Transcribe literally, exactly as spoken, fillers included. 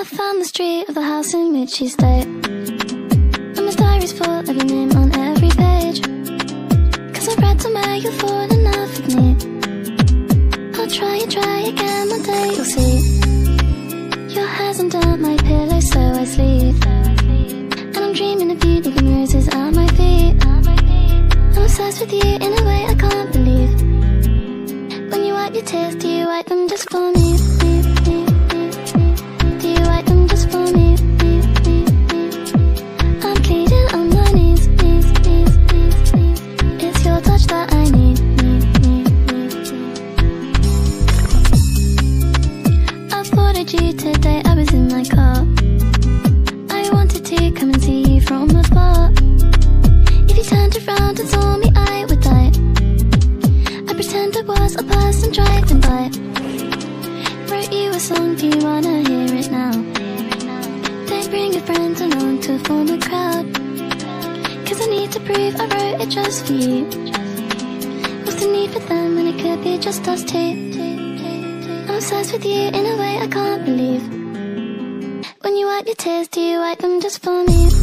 I found the street of the house in which you stay, and my diary's full of your name on every page. Cause I've read somewhere you'll fall in love with me. I'll try and try again, one day you'll see. Your hair's under my pillow so I sleep, and I'm dreaming of you leaving roses at my feet. I'm obsessed with you in a way I can't believe. When you wipe your tears, do you wipe them just for me? Do you wipe them just for me? I'm pleading on my knees. It's your touch that I need. I spotted you today, I was in my car. I wanted to come and see you from afar. If you turned around and saw me, I would die. I pretend I was a person driving by. Wrote you a song, do you wanna hear it now? Don't bring your friends along to form a crowd, cause I need to prove I wrote it just for you. What's the need for them when it could be just us two? I'm obsessed with you in a way I can't believe. When you wipe your tears, do you wipe them just for me?